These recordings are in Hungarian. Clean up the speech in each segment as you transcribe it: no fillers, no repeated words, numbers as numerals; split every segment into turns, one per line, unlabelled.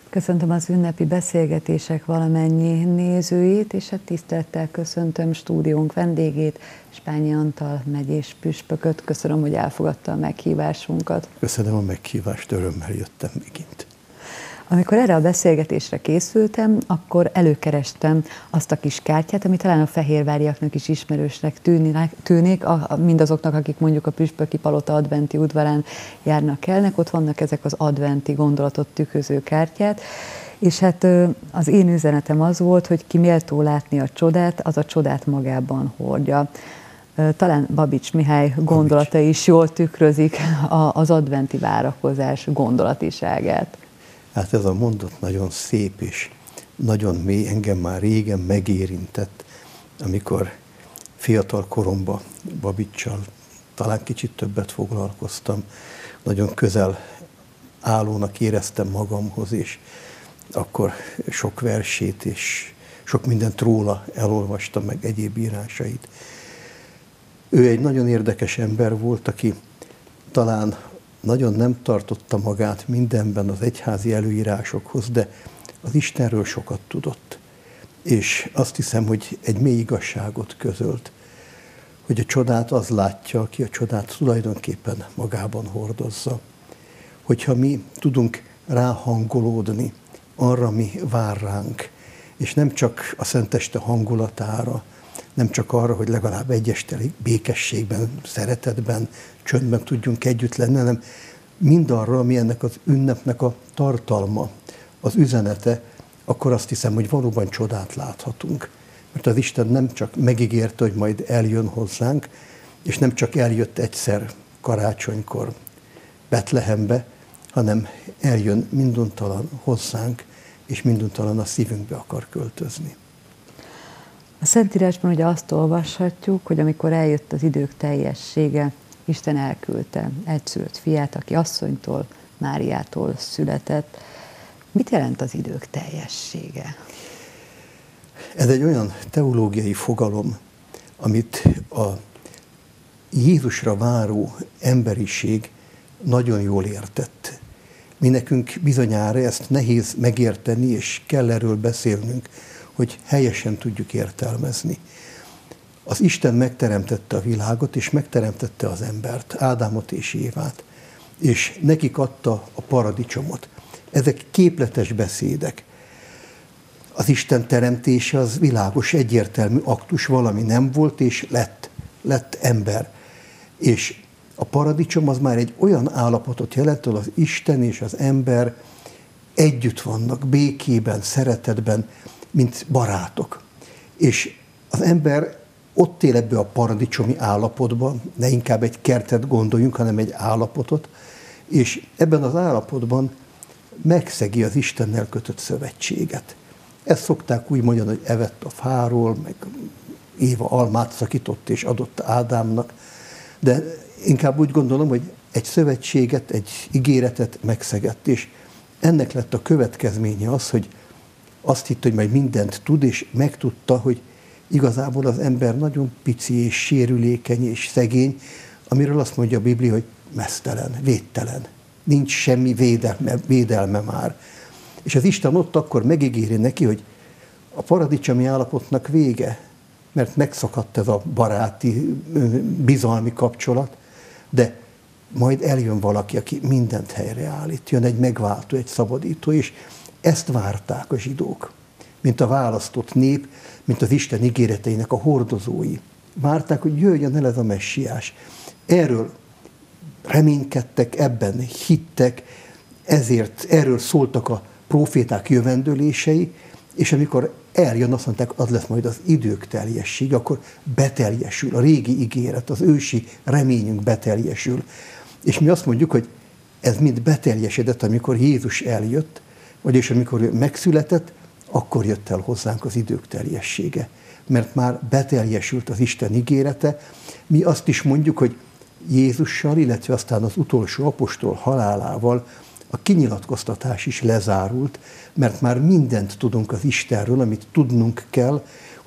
Köszöntöm az ünnepi beszélgetések valamennyi nézőjét, és tisztelettel köszöntöm stúdiónk vendégét, Spányi Antal megyés püspököt. Köszönöm, hogy elfogadta a meghívásunkat.
Köszönöm a meghívást, örömmel jöttem megint.
Amikor erre a beszélgetésre készültem, akkor előkerestem azt a kis kártyát, ami talán a fehérváriaknak is ismerősnek tűnik, mindazoknak, akik mondjuk a Püspöki Palota adventi udvarán járnak elnek, ott vannak ezek az adventi gondolatot tükröző kártyát, és hát az én üzenetem az volt, hogy ki méltó látni a csodát, az a csodát magában hordja. Talán Babics Mihály gondolatai is jól tükrözik az adventi várakozás gondolatiságát.
Hát ez a mondat nagyon szép és nagyon mély, engem már régen megérintett, amikor fiatal koromban Babicsal talán kicsit többet foglalkoztam, nagyon közel állónak éreztem magamhoz, és akkor sok versét és sok mindent róla elolvastam, meg egyéb írásait. Ő egy nagyon érdekes ember volt, aki talán nagyon nem tartotta magát mindenben az egyházi előírásokhoz, de az Istenről sokat tudott. És azt hiszem, hogy egy mély igazságot közölt, hogy a csodát az látja, aki a csodát tulajdonképpen magában hordozza. Hogyha mi tudunk ráhangolódni arra, ami vár ránk, és nem csak a szenteste hangulatára, nem csak arra, hogy legalább egy este békességben, szeretetben, csöndben tudjunk együtt lenni, hanem mindarra, ami ennek az ünnepnek a tartalma, az üzenete, akkor azt hiszem, hogy valóban csodát láthatunk. Mert az Isten nem csak megígérte, hogy majd eljön hozzánk, és nem csak eljött egyszer karácsonykor Betlehembe, hanem eljön minduntalan hozzánk, és minduntalan a szívünkbe akar költözni.
A Szentírásban ugye azt olvashatjuk, hogy amikor eljött az idők teljessége, Isten elküldte egyszülött fiát, aki asszonytól, Máriától született. Mit jelent az idők teljessége?
Ez egy olyan teológiai fogalom, amit a Jézusra váró emberiség nagyon jól értett. Mi nekünk bizonyára ezt nehéz megérteni, és kell erről beszélnünk, hogy helyesen tudjuk értelmezni. Az Isten megteremtette a világot, és megteremtette az embert, Ádámot és Évát, és nekik adta a paradicsomot. Ezek képletes beszédek. Az Isten teremtése az világos, egyértelmű aktus, valami nem volt, és lett ember. És a paradicsom az már egy olyan állapotot jelent, ahol az Isten és az ember együtt vannak, békében, szeretetben, mint barátok. És az ember ott él ebbe a paradicsomi állapotban, ne inkább egy kertet gondoljunk, hanem egy állapotot, és ebben az állapotban megszegi az Istennel kötött szövetséget. Ezt szokták úgy mondani, hogy evett a fáról, meg Éva almát szakított és adott Ádámnak, de inkább úgy gondolom, hogy egy szövetséget, egy ígéretet megszegett, és ennek lett a következménye az, hogy azt hitt, hogy majd mindent tud, és megtudta, hogy igazából az ember nagyon pici és sérülékeny és szegény, amiről azt mondja a Biblia, hogy meztelen, védtelen. Nincs semmi védelme már. És az Isten ott akkor megígéri neki, hogy a paradicsomi állapotnak vége, mert megszakadt ez a baráti, bizalmi kapcsolat, de majd eljön valaki, aki mindent helyreállít. Jön egy megváltó, egy szabadító, és ezt várták a zsidók, mint a választott nép, mint az Isten ígéreteinek a hordozói. Várták, hogy jöjjön el ez a messiás. Erről reménykedtek, ebben hittek, ezért erről szóltak a próféták jövendőlései, és amikor eljön, azt mondták, az lesz majd az idők teljessége, akkor beteljesül a régi ígéret, az ősi reményünk beteljesül. És mi azt mondjuk, hogy ez mind beteljesedett, amikor Jézus eljött, vagyis amikor ő megszületett, akkor jött el hozzánk az idők teljessége. Mert már beteljesült az Isten ígérete. Mi azt is mondjuk, hogy Jézussal, illetve aztán az utolsó apostol halálával a kinyilatkoztatás is lezárult, mert már mindent tudunk az Istenről, amit tudnunk kell,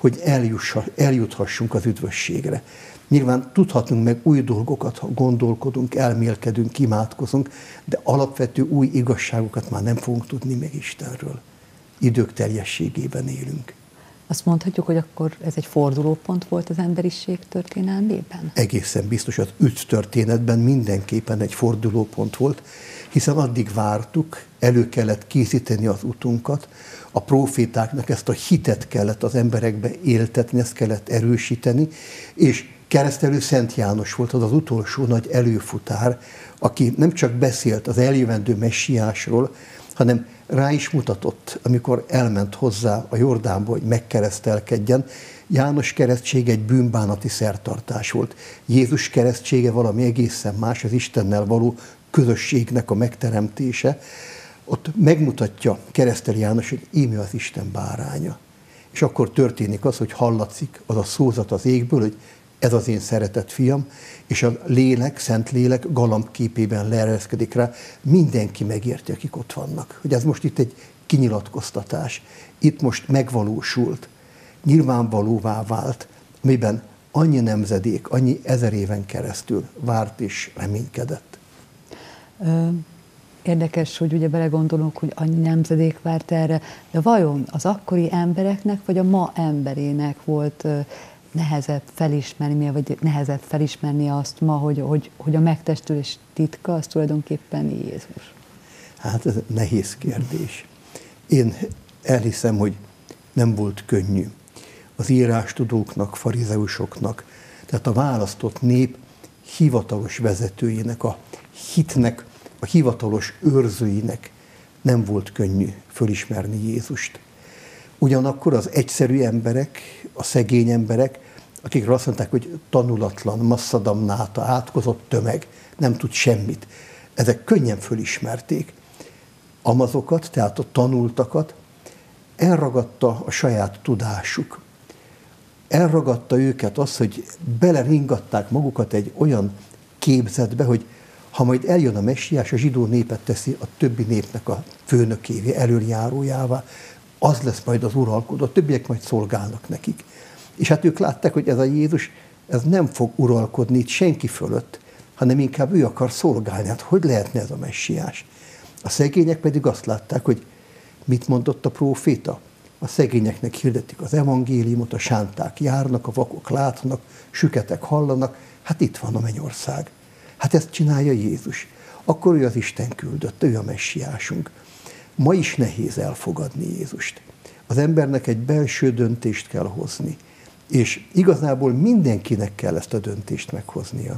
hogy eljuthassunk az üdvösségre. Nyilván tudhatunk meg új dolgokat, ha gondolkodunk, elmélkedünk, imádkozunk, de alapvető új igazságokat már nem fogunk tudni meg Istenről. Idők teljességében élünk.
Azt mondhatjuk, hogy akkor ez egy fordulópont volt az emberiség történelmében?
Egészen biztos, az üdv történetben mindenképpen egy fordulópont volt, hiszen addig vártuk, elő kellett készíteni az utunkat, a prófétáknak ezt a hitet kellett az emberekbe éltetni, ezt kellett erősíteni, és keresztelő Szent János volt az az utolsó nagy előfutár, aki nem csak beszélt az eljövendő messiásról, hanem rá is mutatott, amikor elment hozzá a Jordánba, hogy megkeresztelkedjen. János keresztsége egy bűnbánati szertartás volt. Jézus keresztsége valami egészen más, az Istennel való közösségnek a megteremtése. Ott megmutatja keresztelő János, hogy íme az Isten báránya. És akkor történik az, hogy hallatszik az a szózat az égből, hogy ez az én szeretett fiam, és a lélek, szent lélek galambképében leereszkedik rá. Mindenki megérti, akik ott vannak. Hogy ez most itt egy kinyilatkoztatás. Itt most megvalósult, nyilvánvalóvá vált, miben annyi nemzedék, annyi ezer éven keresztül várt és reménykedett.
Érdekes, hogy ugye belegondolunk, hogy annyi nemzedék várt erre, de vajon az akkori embereknek, vagy a ma emberének volt nehezebb felismerni azt ma, hogy a megtestülés titka, az tulajdonképpen Jézus?
Hát ez nehéz kérdés. Én elhiszem, hogy nem volt könnyű az írástudóknak, farizeusoknak, tehát a választott nép hivatalos vezetőjének, a hitnek, a hivatalos őrzőinek nem volt könnyű fölismerni Jézust. Ugyanakkor az egyszerű emberek, a szegény emberek, akikről azt mondták, hogy tanulatlan, masszadamnáta, átkozott tömeg, nem tud semmit, ezek könnyen fölismerték. Amazokat, tehát a tanultakat elragadta a saját tudásuk. Elragadta őket az, hogy beleringatták magukat egy olyan képzetbe, hogy ha majd eljön a messiás, a zsidó népet teszi a többi népnek a főnökévé, elöljárójává, az lesz majd az uralkodó, a többiek majd szolgálnak nekik. És hát ők látták, hogy ez a Jézus, ez nem fog uralkodni itt senki fölött, hanem inkább ő akar szolgálni. Hát hogy lehetne ez a messiás? A szegények pedig azt látták, hogy mit mondott a próféta? A szegényeknek hirdetik az evangéliumot, a sánták járnak, a vakok látnak, süketek hallanak, hát itt van a mennyország. Hát ezt csinálja Jézus. Akkor ő az Isten küldött, ő a messiásunk. Ma is nehéz elfogadni Jézust. Az embernek egy belső döntést kell hozni, és igazából mindenkinek kell ezt a döntést meghoznia.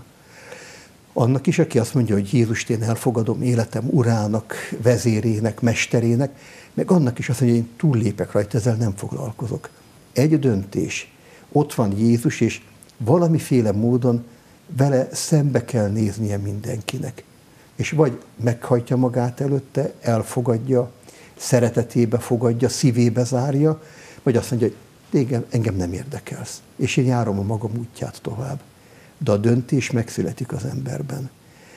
Annak is, aki azt mondja, hogy Jézust én elfogadom életem urának, vezérének, mesterének, meg annak is azt mondja, hogy én túllépek rajta, ezzel nem foglalkozok. Egy döntés. Ott van Jézus, és valamiféle módon vele szembe kell néznie mindenkinek. És vagy meghajtja magát előtte, elfogadja, szeretetébe fogadja, szívébe zárja, vagy azt mondja, hogy engem nem érdekelsz, és én járom a magam útját tovább. De a döntés megszületik az emberben.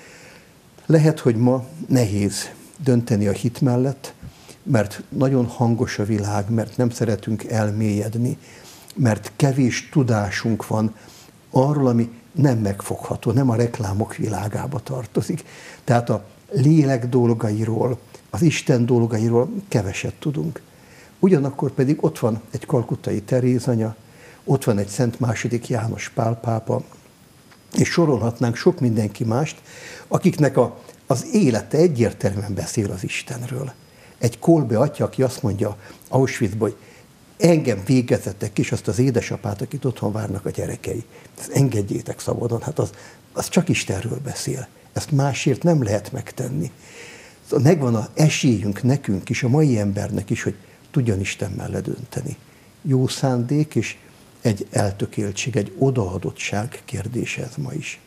Lehet, hogy ma nehéz dönteni a hit mellett, mert nagyon hangos a világ, mert nem szeretünk elmélyedni, mert kevés tudásunk van arról, ami nem megfogható, nem a reklámok világába tartozik. Tehát a lélek dolgairól, az Isten dolgairól keveset tudunk. Ugyanakkor pedig ott van egy kalkuttai Terézanya, ott van egy Szent II. János Pál pápa, és sorolhatnánk sok mindenki mást, akiknek az élete egyértelműen beszél az Istenről. Egy Kolbe atya, aki azt mondja Auschwitzban, hogy engem végezettek is, azt az édesapát, akit otthon várnak a gyerekei. Ezt engedjétek szabadon, hát az csak Istenről beszél. Ezt másért nem lehet megtenni. Szóval megvan az esélyünk nekünk is, a mai embernek is, hogy tudjon Isten mellett dönteni. Jó szándék és egy eltökéltség, egy odaadottság kérdése ez ma is.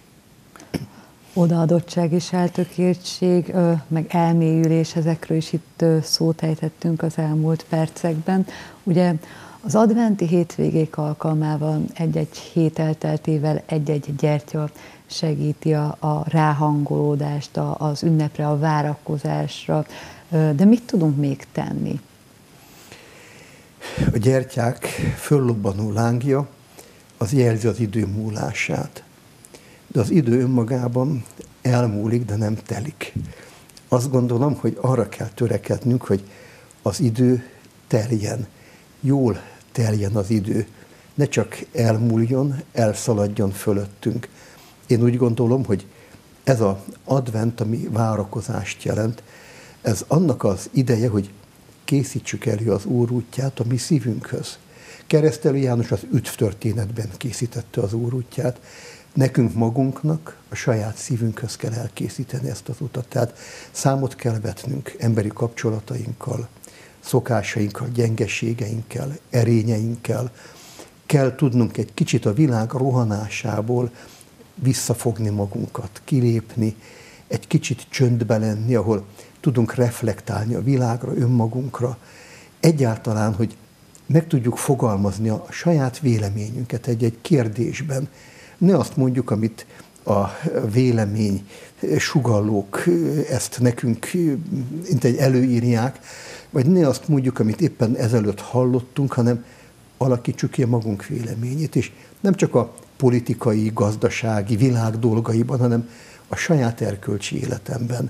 Odaadottság és eltökéltség, meg elmélyülés, ezekről is itt szót ejtettünk az elmúlt percekben. Ugye az adventi hétvégék alkalmával egy-egy hét elteltével egy-egy gyertya segíti a ráhangolódást az ünnepre, a várakozásra. De mit tudunk még tenni?
a gyertyák föllobbanó lángja az jelzi az idő múlását. De az idő önmagában elmúlik, de nem telik. Azt gondolom, hogy arra kell törekednünk, hogy az idő teljen, jól teljen az idő. Ne csak elmúljon, elszaladjon fölöttünk. Én úgy gondolom, hogy ez az advent, ami várakozást jelent, ez annak az ideje, hogy készítsük elő az Úr útját a mi szívünkhöz. Keresztelő János az üdv történetben készítette az Úr útját. Nekünk magunknak a saját szívünkhöz kell elkészíteni ezt az utat. Tehát számot kell vetnünk emberi kapcsolatainkkal, szokásainkkal, gyengeségeinkkel, erényeinkkel. Kell tudnunk egy kicsit a világ rohanásából visszafogni magunkat, kilépni, egy kicsit csöndbe lenni, ahol tudunk reflektálni a világra, önmagunkra. Egyáltalán, hogy meg tudjuk fogalmazni a saját véleményünket egy-egy kérdésben. Ne azt mondjuk, amit a vélemény sugallók ezt nekünk mint egy előírják, vagy ne azt mondjuk, amit éppen ezelőtt hallottunk, hanem alakítsuk ki a magunk véleményét, és nem csak a politikai, gazdasági, világ dolgaiban, hanem a saját erkölcsi életemben,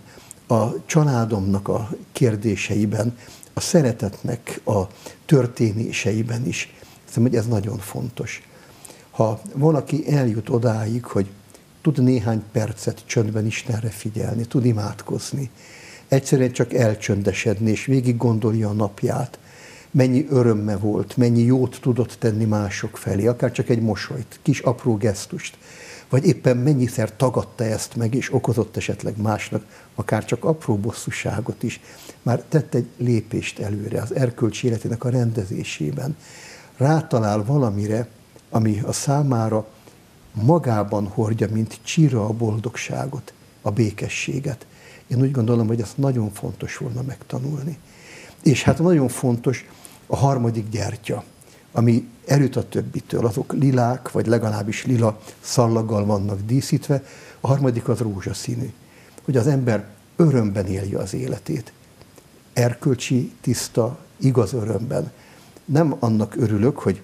a családomnak a kérdéseiben, a szeretetnek a történéseiben is. Hiszem, hogy ez nagyon fontos. Ha valaki eljut odáig, hogy tud néhány percet csöndben Istenre figyelni, tud imádkozni, egyszerűen csak elcsöndesedni, és végig gondolja a napját, mennyi örömme volt, mennyi jót tudott tenni mások felé, akár csak egy mosolyt, kis apró gesztust, vagy éppen mennyiszer tagadta ezt meg, és okozott esetleg másnak, akár csak apró bosszúságot is, már tett egy lépést előre az erkölcsi életének a rendezésében. Rátalál valamire, ami a számára magában hordja, mint csíra a boldogságot, a békességet. Én úgy gondolom, hogy ezt nagyon fontos volna megtanulni. És hát nagyon fontos a harmadik gyertya, ami elüt a többitől. Azok lilák, vagy legalábbis lila szallaggal vannak díszítve, a harmadik az rózsaszínű. Hogy az ember örömben élje az életét. Erkölcsi, tiszta, igaz örömben. Nem annak örülök, hogy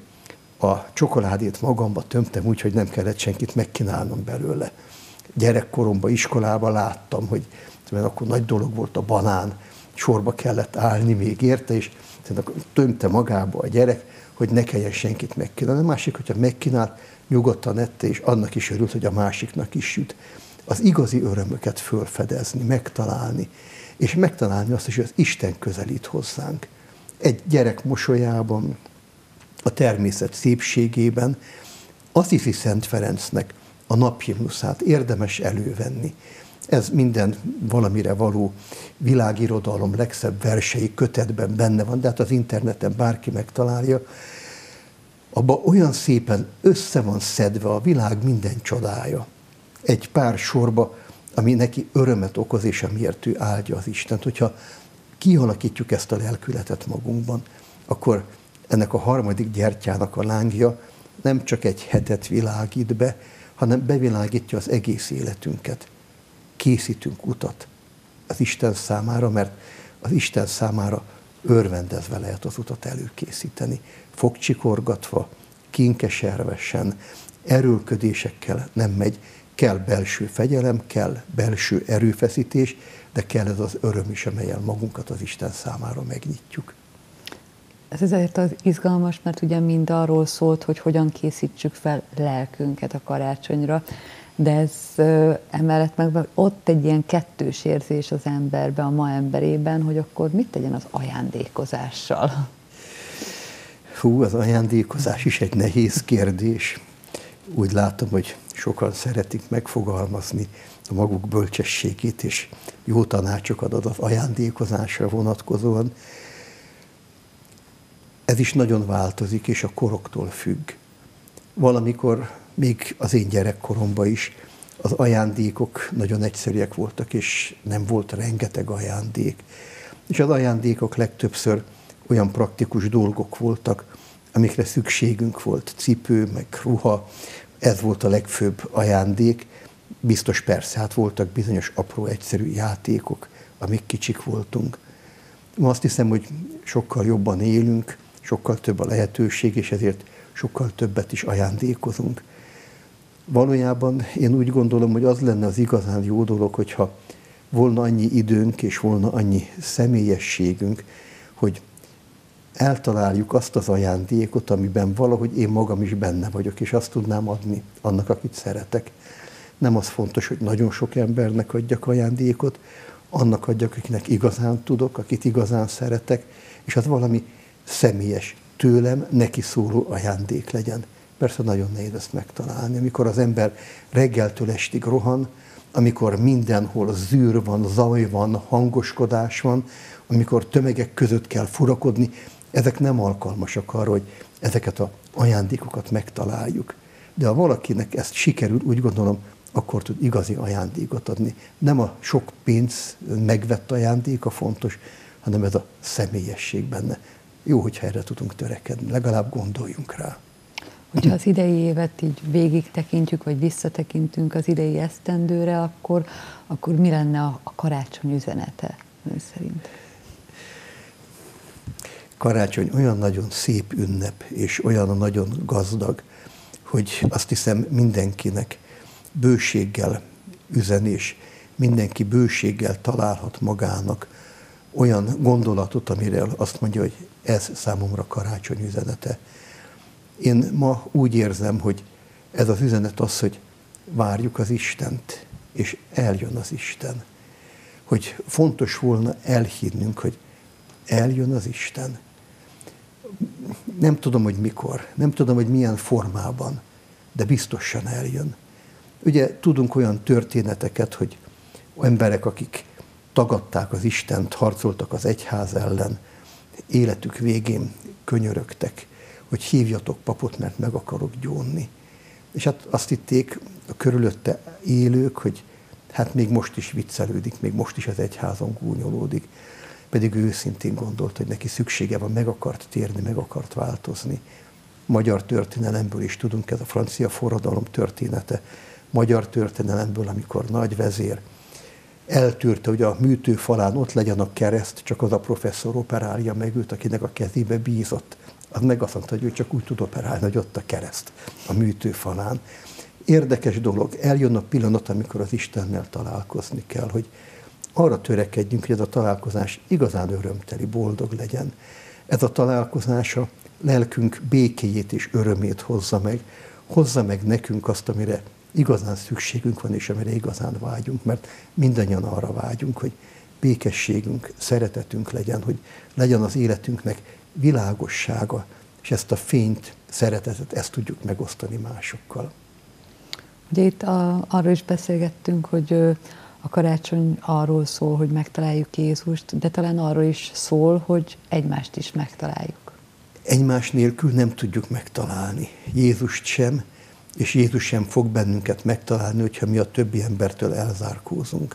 a csokoládét magamba tömtem úgy, hogy nem kellett senkit megkínálnom belőle. Gyerekkoromban, iskolában láttam, hogy akkor nagy dolog volt a banán, sorba kellett állni még érte, és tömte magába a gyerek, hogy ne kelljen senkit megkínálni. A másik, hogyha megkínált, nyugodtan ette, és annak is örült, hogy a másiknak is jut. Az igazi örömöket fölfedezni, megtalálni, és megtalálni azt is, hogy az Isten közelít hozzánk. Egy gyerek mosolyában, a természet szépségében, Assisi Szent Ferencnek a naphimnuszát érdemes elővenni. Ez minden valamire való világirodalom legszebb versei kötetben benne van, de hát az interneten bárki megtalálja. Abban olyan szépen össze van szedve a világ minden csodája. Egy pár sorba, ami neki örömet okoz, és amiért ő áldja az Istent. Hogyha kialakítjuk ezt a lelkületet magunkban, akkor ennek a harmadik gyertyának a lángja nem csak egy hetet világít be, hanem bevilágítja az egész életünket. Készítünk utat az Isten számára, mert az Isten számára örvendezve lehet az utat előkészíteni. Fogcsikorgatva, kínkeservesen, erőlködésekkel nem megy. Kell belső fegyelem, kell belső erőfeszítés, de kell ez az öröm is, amellyel magunkat az Isten számára megnyitjuk.
Ez ezért az izgalmas, mert ugye mind arról szólt, hogy hogyan készítsük fel lelkünket a karácsonyra, de ez emellett meg ott egy ilyen kettős érzés az emberben, a ma emberében, hogy akkor mit tegyen az ajándékozással?
Hú, az ajándékozás is egy nehéz kérdés. Úgy látom, hogy sokan szeretik megfogalmazni a maguk bölcsességét, és jó tanácsokat ad az ajándékozásra vonatkozóan. Ez is nagyon változik, és a koroktól függ. Valamikor, még az én gyerekkoromban is, az ajándékok nagyon egyszerűek voltak, és nem volt rengeteg ajándék. És az ajándékok legtöbbször olyan praktikus dolgok voltak, amikre szükségünk volt, cipő, meg ruha, ez volt a legfőbb ajándék. Biztos persze, hát voltak bizonyos apró, egyszerű játékok, amik kicsik voltunk. Ma azt hiszem, hogy sokkal jobban élünk, sokkal több a lehetőség, és ezért sokkal többet is ajándékozunk. Valójában én úgy gondolom, hogy az lenne az igazán jó dolog, hogyha volna annyi időnk és volna annyi személyességünk, hogy eltaláljuk azt az ajándékot, amiben valahogy én magam is benne vagyok, és azt tudnám adni annak, akit szeretek. Nem az fontos, hogy nagyon sok embernek adjak ajándékot, annak adjak, akinek igazán tudok, akit igazán szeretek, és az valami személyes, tőlem neki szóló ajándék legyen. Persze nagyon nehéz ezt megtalálni. Amikor az ember reggeltől estig rohan, amikor mindenhol zűr van, zaj van, hangoskodás van, amikor tömegek között kell furakodni, ezek nem alkalmasak arra, hogy ezeket az ajándékokat megtaláljuk. De ha valakinek ezt sikerül, úgy gondolom, akkor tud igazi ajándékot adni. Nem a sok pénz megvett ajándéka fontos, hanem ez a személyesség benne. Jó, hogyha erre tudunk törekedni, legalább gondoljunk rá.
Hogyha az idei évet így végig tekintjük, vagy visszatekintünk az idei esztendőre, akkor mi lenne a karácsony üzenete ön szerint?
Karácsony olyan nagyon szép ünnep, és olyan nagyon gazdag, hogy azt hiszem mindenkinek bőséggel üzen, és mindenki bőséggel találhat magának olyan gondolatot, amire azt mondja, hogy ez számomra karácsony üzenete. Én ma úgy érzem, hogy ez az üzenet az, hogy várjuk az Istent, és eljön az Isten. Hogy fontos volna elhinnünk, hogy eljön az Isten. Nem tudom, hogy mikor, nem tudom, hogy milyen formában, de biztosan eljön. Ugye tudunk olyan történeteket, hogy emberek, akik tagadták az Istent, harcoltak az egyház ellen, életük végén könyörögtek, hogy hívjatok papot, mert meg akarok gyónni. És hát azt hitték a körülötte élők, hogy hát még most is viccelődik, még most is az egyházon gúnyolódik. Pedig ő őszintén gondolt, hogy neki szüksége van, meg akart térni, meg akart változni. Magyar történelemből is tudunk, ez a francia forradalom története. Magyar történelemből, amikor nagy vezér eltűrte, hogy a műtőfalán ott legyen a kereszt, csak az a professzor operálja meg őt, akinek a kezébe bízott. Az meg azt mondta, hogy ő csak úgy tud operálni, hogy ott a kereszt a műtőfalán. Érdekes dolog, eljön a pillanat, amikor az Istennel találkozni kell, hogy arra törekedjünk, hogy ez a találkozás igazán örömteli, boldog legyen. Ez a találkozás a lelkünk békéjét és örömét hozza meg nekünk azt, amire igazán szükségünk van, és amire igazán vágyunk, mert mindannyian arra vágyunk, hogy békességünk, szeretetünk legyen, hogy legyen az életünknek világossága, és ezt a fényt, szeretetet, ezt tudjuk megosztani másokkal.
Ugye itt arról is beszélgettünk, hogy a karácsony arról szól, hogy megtaláljuk Jézust, de talán arról is szól, hogy egymást is megtaláljuk.
Egymás nélkül nem tudjuk megtalálni Jézust sem, és Jézus sem fog bennünket megtalálni, hogyha mi a többi embertől elzárkózunk.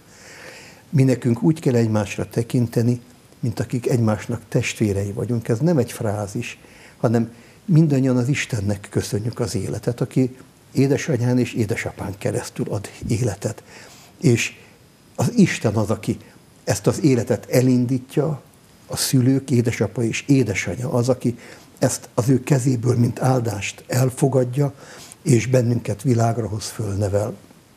Mi nekünk úgy kell egymásra tekinteni, mint akik egymásnak testvérei vagyunk. Ez nem egy frázis, hanem mindannyian az Istennek köszönjük az életet, aki édesanyán és édesapán keresztül ad életet. És az Isten az, aki ezt az életet elindítja, a szülők, édesapa és édesanyja az, aki ezt az ő kezéből, mint áldást elfogadja, és bennünket világra hoz, fölnevel.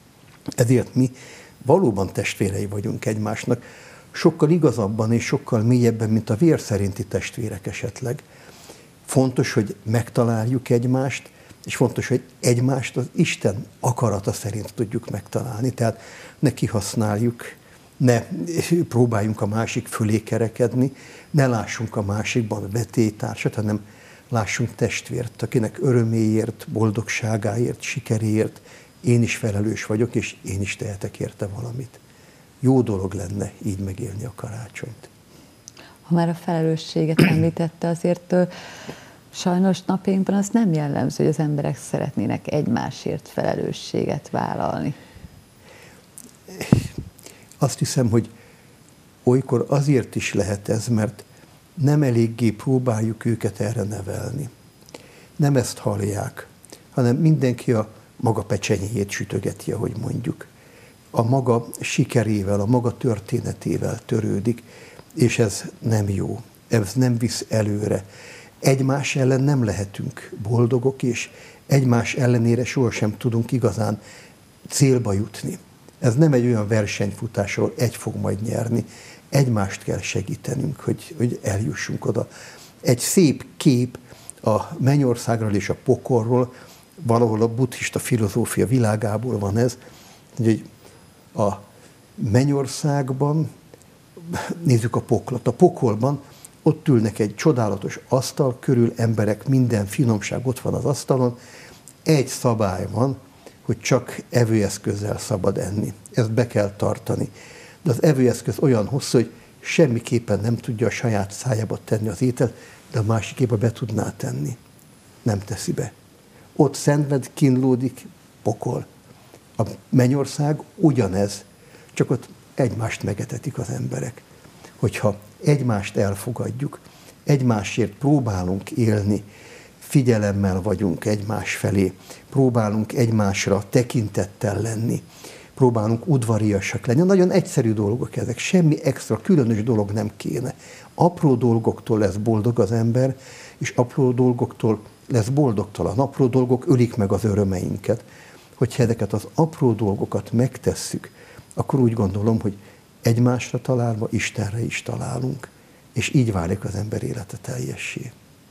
Ezért mi valóban testvérei vagyunk egymásnak, sokkal igazabban és sokkal mélyebben, mint a vér szerinti testvérek esetleg. Fontos, hogy megtaláljuk egymást, és fontos, hogy egymást az Isten akarata szerint tudjuk megtalálni. Tehát ne kihasználjuk, ne próbáljunk a másik fölé kerekedni, ne lássunk a másikban vetélytársat, hanem lássunk testvért, akinek öröméért, boldogságáért, sikeréért én is felelős vagyok, és én is tehetek érte valamit. Jó dolog lenne így megélni a karácsonyt.
Ha már a felelősséget említette, azért sajnos napjainkban az nem jellemző, hogy az emberek szeretnének egymásért felelősséget vállalni.
Azt hiszem, hogy olykor azért is lehet ez, mert nem eléggé próbáljuk őket erre nevelni. Nem ezt hallják, hanem mindenki a maga pecsenyéjét sütögeti, ahogy mondjuk. A maga sikerével, a maga történetével törődik, és ez nem jó, ez nem visz előre. egymás ellen nem lehetünk boldogok, és egymás ellenére sohasem tudunk igazán célba jutni. Ez nem egy olyan versenyfutás, ahol egy fog majd nyerni. Egymást kell segítenünk, hogy eljussunk oda. Egy szép kép a mennyországról és a pokolról, valahol a buddhista filozófia világából van ez, hogy a mennyországban, nézzük a poklot, a pokolban ott ülnek egy csodálatos asztal körül, emberek, minden finomság ott van az asztalon, egy szabály van, hogy csak evőeszközzel szabad enni. Ezt be kell tartani. De az evőeszköz olyan hosszú, hogy semmiképpen nem tudja a saját szájába tenni az ételt, de a másikéba be tudná tenni. Nem teszi be. Ott szenved, kínlódik, pokol. A mennyország ugyanez, csak ott egymást megetetik az emberek. Hogyha egymást elfogadjuk, egymásért próbálunk élni, figyelemmel vagyunk egymás felé, próbálunk egymásra tekintettel lenni, próbálunk udvariasak lenni. Nagyon egyszerű dolgok ezek, semmi extra, különös dolog nem kéne. Apró dolgoktól lesz boldog az ember, és apró dolgoktól lesz boldogtalan. Apró dolgok ölik meg az örömeinket. Hogyha ezeket az apró dolgokat megtesszük, akkor úgy gondolom, hogy egymásra találva Istenre is találunk, és így válik az ember élete teljessé.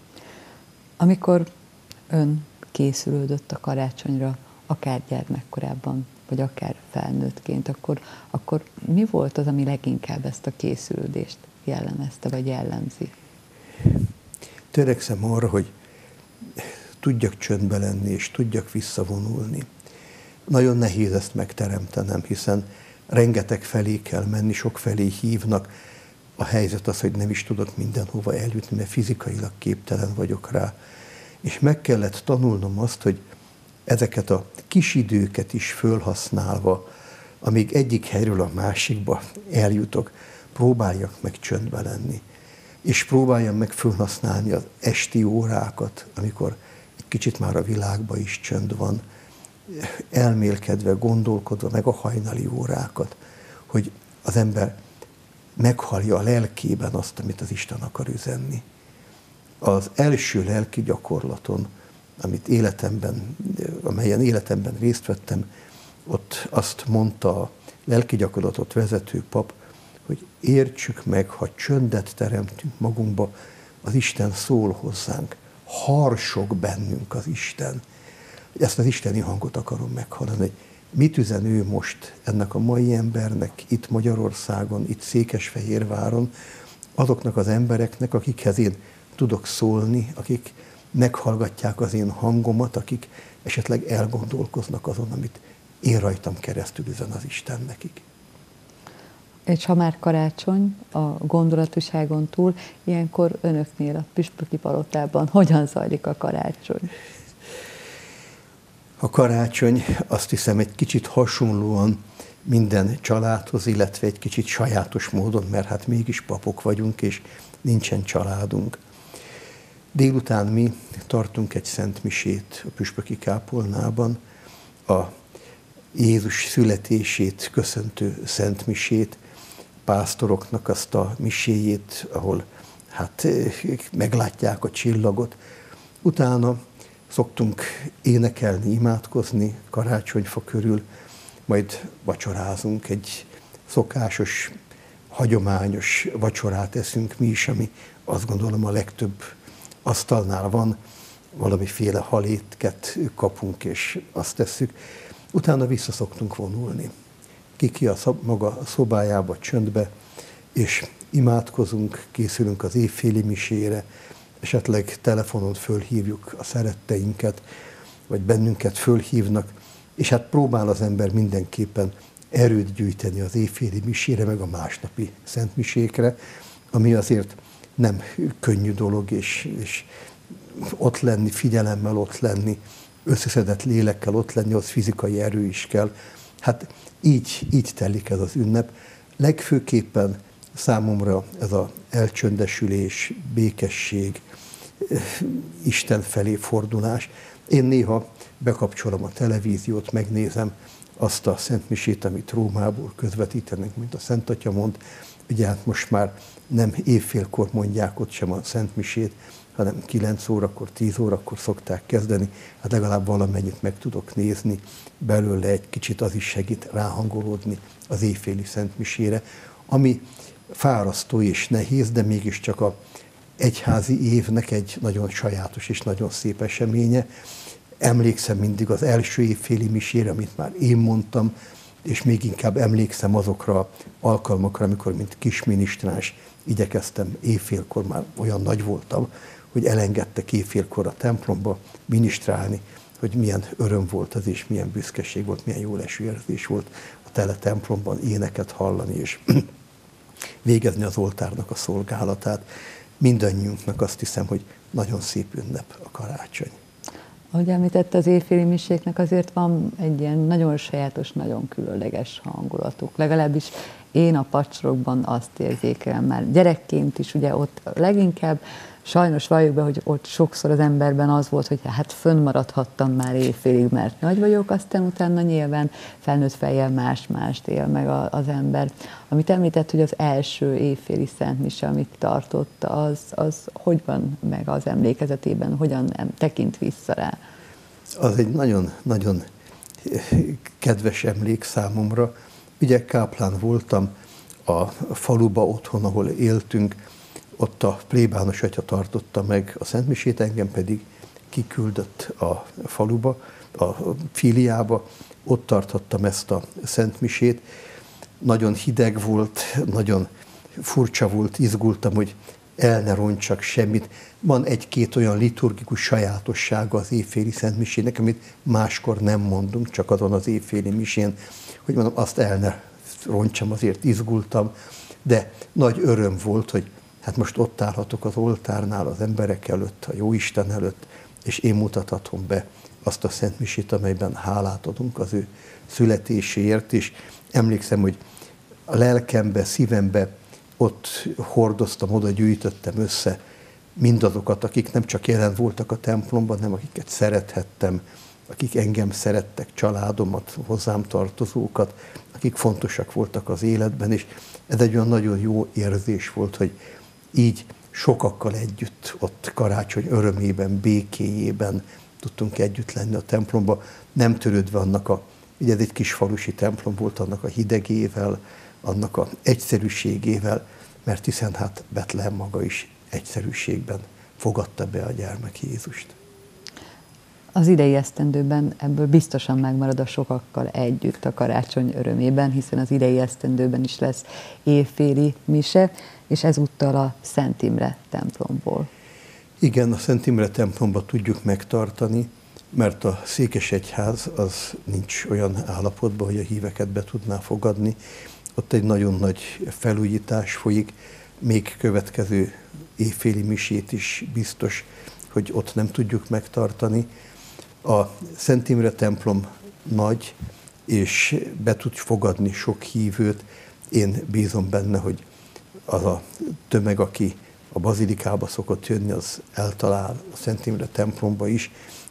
Amikor ön készülődött a karácsonyra, akár gyermekkorában, vagy akár felnőttként, akkor mi volt az, ami leginkább ezt a készülődést jellemezte, vagy jellemzi?
Törekszem arra, hogy tudjak csöndbe lenni, és tudjak visszavonulni. Nagyon nehéz ezt megteremtenem, hiszen rengeteg felé kell menni, sok felé hívnak. A helyzet az, hogy nem is tudok mindenhova eljutni, mert fizikailag képtelen vagyok rá. És meg kellett tanulnom azt, hogy ezeket a kis időket is fölhasználva, amíg egyik helyről a másikba eljutok, próbáljak meg csöndbe lenni. És próbáljam meg fölhasználni az esti órákat, amikor egy kicsit már a világban is csönd van, elmélkedve, gondolkodva, meg a hajnali órákat, hogy az ember meghallja a lelkében azt, amit az Isten akar üzenni. Az első lelki gyakorlaton, amelyen életemben részt vettem, ott azt mondta a lelki gyakorlatot vezető pap, hogy értsük meg, ha csöndet teremtünk magunkba, az Isten szól hozzánk, harsog bennünk az Isten. Ezt az isteni hangot akarom meghallani, hogy mit üzen ő most ennek a mai embernek itt Magyarországon, itt Székesfehérváron, azoknak az embereknek, akikhez én tudok szólni, akik meghallgatják az én hangomat, akik esetleg elgondolkoznak azon, amit én rajtam keresztül üzen az Isten nekik.
És ha már karácsony, a gondolatiságon túl, ilyenkor önöknél a püspöki palotában hogyan zajlik a karácsony?
A karácsony, azt hiszem, egy kicsit hasonlóan minden családhoz, illetve egy kicsit sajátos módon, mert hát mégis papok vagyunk, és nincsen családunk. Délután mi tartunk egy szentmisét a püspöki kápolnában, a Jézus születését köszöntő szentmisét, pásztoroknak azt a miséjét, ahol hát meglátják a csillagot. Utána szoktunk énekelni, imádkozni karácsonyfa körül, majd vacsorázunk, egy szokásos, hagyományos vacsorát eszünk mi is, ami azt gondolom a legtöbb asztalnál van, valamiféle halétket kapunk, és azt tesszük. Utána vissza szoktunk vonulni. Ki a maga szobájába, csöndbe, és imádkozunk, készülünk az évféli misére, esetleg telefonon fölhívjuk a szeretteinket, vagy bennünket fölhívnak, és hát próbál az ember mindenképpen erőt gyűjteni az évféli misére, meg a másnapi szentmisékre, ami azért nem könnyű dolog, és ott lenni, figyelemmel ott lenni, összeszedett lélekkel ott lenni, az fizikai erő is kell. Hát így telik ez az ünnep. Legfőképpen számomra ez az elcsöndesülés, békesség, Isten felé fordulás. Én néha bekapcsolom a televíziót, megnézem azt a szentmisét, amit Rómából közvetítenek, mint a Szent Atya mond. Ugye hát most már nem évfélkor mondják ott sem a szentmisét, hanem 9 órakor, 10 órakor szokták kezdeni, hát legalább valamennyit meg tudok nézni, belőle egy kicsit az is segít ráhangolódni az éjféli szentmisére, ami fárasztó és nehéz, de mégiscsak a egyházi évnek egy nagyon sajátos és nagyon szép eseménye. Emlékszem mindig az első évféli misére, amit már én mondtam, és még inkább emlékszem azokra alkalmakra, amikor mint kisminisztráns igyekeztem évfélkor, már olyan nagy voltam, hogy elengedtek évfélkor a templomba minisztrálni, hogy milyen öröm volt az, és milyen büszkeség volt, milyen jó leső érzés volt a tele templomban éneket hallani, és végezni az oltárnak a szolgálatát. Mindannyiunknak azt hiszem, hogy nagyon szép ünnep a karácsony.
Ahogy említette, az évféli miséknek azért van egy ilyen nagyon sajátos, nagyon különleges hangulatuk. Legalábbis én a pacsorokban azt érzékelem már gyerekként is, ugye ott leginkább sajnos valljuk be, hogy ott sokszor az emberben az volt, hogy hát fönnmaradhattam már évfélig, mert nagy vagyok, aztán utána nyilván felnőtt fejjel más-mást él meg az ember. Amit említett, hogy az első évféli szentmise, amit tartott, az hogy van meg az emlékezetében, hogyan tekint vissza rá?
Az egy nagyon kedves emlék számomra. Ugye káplán voltam a faluba otthon, ahol éltünk, ott a plébános atya tartotta meg a szentmisét, engem pedig kiküldött a faluba, a filiába, ott tartottam ezt a szentmisét. Nagyon hideg volt, nagyon furcsa volt, izgultam, hogy el ne roncsak semmit. Van egy-két olyan liturgikus sajátossága az évféli szentmisének, amit máskor nem mondunk, csak azon az évféli misén, hogy mondom, azt el ne roncsam, azért izgultam, de nagy öröm volt, hogy hát most ott állhatok az oltárnál, az emberek előtt, a Jóisten előtt, és én mutathatom be azt a szentmisét, amelyben hálát adunk az ő születéséért, és emlékszem, hogy a lelkembe, szívembe ott hordoztam, oda gyűjtöttem össze mindazokat, akik nem csak jelen voltak a templomban, hanem akiket szerethettem, akik engem szerettek, családomat, hozzám tartozókat, akik fontosak voltak az életben, és ez egy olyan nagyon jó érzés volt, hogy így sokakkal együtt ott karácsony örömében, békéjében tudtunk együtt lenni a templomba, nem törődve annak ugye ez egy kis falusi templom volt, annak a hidegével, annak a egyszerűségével, mert hiszen hát Betlehem maga is egyszerűségben fogadta be a gyermek Jézust.
Az idei esztendőben ebből biztosan megmarad a sokakkal együtt a karácsony örömében, hiszen az idei esztendőben is lesz évféli mise, és ezúttal a Szent Imre templomból.
Igen, a Szent Imre templomba tudjuk megtartani, mert a székesegyház az nincs olyan állapotban, hogy a híveket be tudná fogadni. Ott egy nagyon nagy felújítás folyik, még következő évféli misét is biztos, hogy ott nem tudjuk megtartani. A Szent Imre templom nagy, és be tud fogadni sok hívőt. Én bízom benne, hogy az a tömeg, aki a bazilikába szokott jönni, az eltalál a Szent Imre templomba is,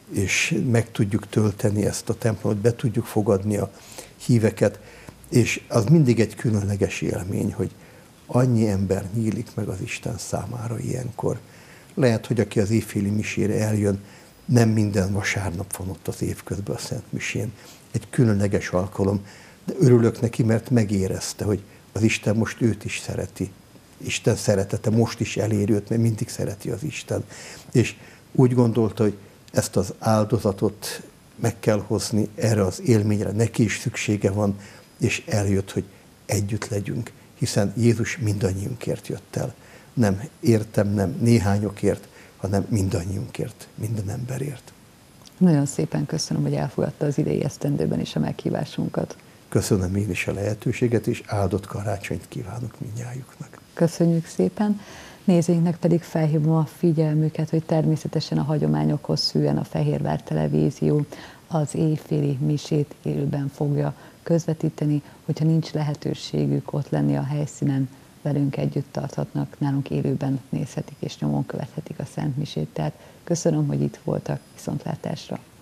és meg tudjuk tölteni ezt a templomot, be tudjuk fogadni a híveket, és az mindig egy különleges élmény, hogy annyi ember nyílik meg az Isten számára ilyenkor. Lehet, hogy aki az évféli misére eljön, nem minden vasárnap van ott az évközben a Szent Misén. Egy különleges alkalom, de örülök neki, mert megérezte, hogy az Isten most őt is szereti. Isten szeretete most is eléri őt, mert mindig szereti az Isten. És úgy gondolta, hogy ezt az áldozatot meg kell hozni erre az élményre, neki is szüksége van, és eljött, hogy együtt legyünk, hiszen Jézus mindannyiunkért jött el. Nem értem, nem néhányokért, hanem mindannyiunkért, minden emberért.
Nagyon szépen köszönöm, hogy elfogadta az idei esztendőben is a meghívásunkat.
Köszönöm én is a lehetőséget, és áldott karácsonyt kívánok mindnyájuknak.
Köszönjük szépen. Nézőinknek pedig felhívom a figyelmüket, hogy természetesen a hagyományokhoz szűen a Fehérvár Televízió az évféli misét élőben fogja közvetíteni, hogyha nincs lehetőségük ott lenni a helyszínen, velünk együtt tarthatnak, nálunk élőben nézhetik és nyomon követhetik a Szent Misét. Tehát köszönöm, hogy itt voltak, viszontlátásra!